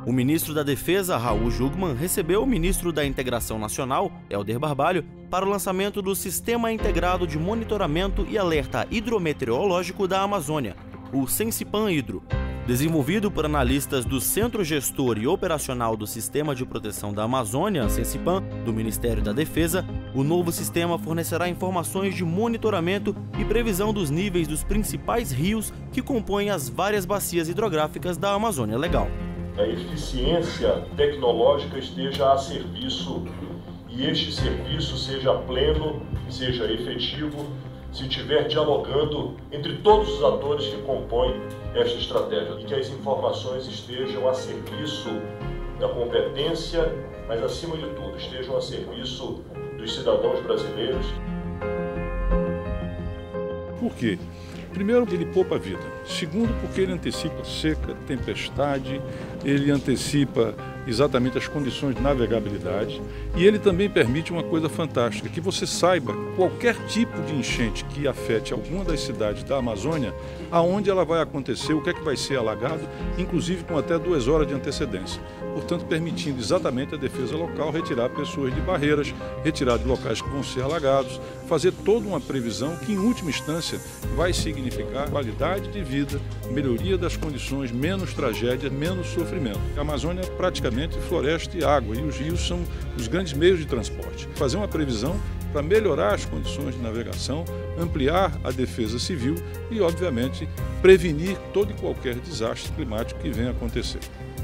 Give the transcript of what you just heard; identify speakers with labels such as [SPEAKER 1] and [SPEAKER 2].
[SPEAKER 1] O ministro da Defesa, Raul Jungmann, recebeu o ministro da Integração Nacional, Helder Barbalho, para o lançamento do Sistema Integrado de Monitoramento e Alerta Hidrometeorológico da Amazônia, o Sensipan Hidro. Desenvolvido por analistas do Centro Gestor e Operacional do Sistema de Proteção da Amazônia, Sensipan, do Ministério da Defesa, o novo sistema fornecerá informações de monitoramento e previsão dos níveis dos principais rios que compõem as várias bacias hidrográficas da Amazônia Legal.
[SPEAKER 2] A eficiência tecnológica esteja a serviço e este serviço seja pleno, seja efetivo, se estiver dialogando entre todos os atores que compõem esta estratégia e que as informações estejam a serviço da competência, mas acima de tudo estejam a serviço dos cidadãos brasileiros.
[SPEAKER 3] Por quê? Primeiro, ele poupa a vida. Segundo, porque ele antecipa seca, tempestade, ele antecipa exatamente as condições de navegabilidade e ele também permite uma coisa fantástica, que você saiba qualquer tipo de enchente que afete alguma das cidades da Amazônia, aonde ela vai acontecer, o que é que vai ser alagado, inclusive com até 2 horas de antecedência. Portanto, permitindo exatamente a defesa local retirar pessoas de barreiras, retirar de locais que vão ser alagados, fazer toda uma previsão que, em última instância, vai significar qualidade de vida, melhoria das condições, menos tragédia, menos sofrimento. A Amazônia é praticamente floresta e água, e os rios são os grandes meios de transporte. Fazer uma previsão para melhorar as condições de navegação, ampliar a defesa civil e, obviamente, prevenir todo e qualquer desastre climático que venha a acontecer.